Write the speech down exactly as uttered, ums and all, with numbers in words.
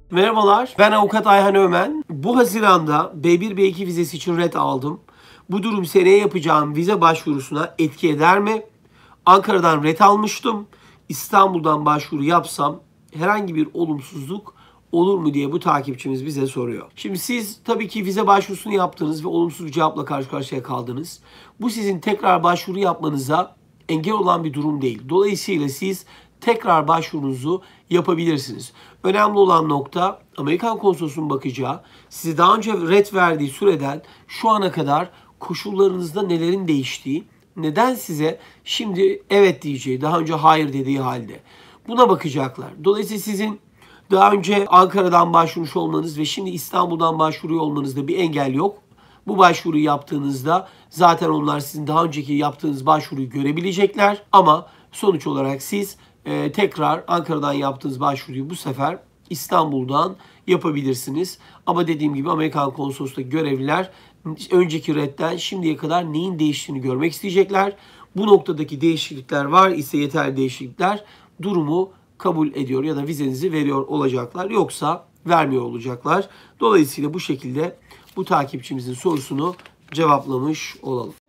Merhabalar, ben avukat Ayhan Ömen. Bu Haziran'da B bir B iki vizesi için ret aldım. Bu durum seneye yapacağım vize başvurusuna etki eder mi? Ankara'dan ret almıştım. İstanbul'dan başvuru yapsam herhangi bir olumsuzluk olur mu diye bu takipçimiz bize soruyor. Şimdi siz tabii ki vize başvurusunu yaptınız ve olumsuz bir cevapla karşı karşıya kaldınız. Bu sizin tekrar başvuru yapmanıza engel olan bir durum değil. Dolayısıyla siz tekrar başvurunuzu yapabilirsiniz. Önemli olan nokta Amerikan Konsolosluğu'nun bakacağı, size daha önce ret verdiği süreden şu ana kadar koşullarınızda nelerin değiştiği, neden size şimdi evet diyeceği, daha önce hayır dediği halde. Buna bakacaklar. Dolayısıyla sizin daha önce Ankara'dan başvurmuş olmanız ve şimdi İstanbul'dan başvuruyor olmanızda bir engel yok. Bu başvuruyu yaptığınızda zaten onlar sizin daha önceki yaptığınız başvuruyu görebilecekler. Ama sonuç olarak siz e, tekrar Ankara'dan yaptığınız başvuruyu bu sefer İstanbul'dan yapabilirsiniz. Ama dediğim gibi Amerikan Konsolosluğu'ndaki görevliler önceki redden şimdiye kadar neyin değiştiğini görmek isteyecekler. Bu noktadaki değişiklikler var ise yeterli değişiklikler durumu kabul ediyor ya da vizenizi veriyor olacaklar. Yoksa vermiyor olacaklar. Dolayısıyla bu şekilde bu takipçimizin sorusunu cevaplamış olalım.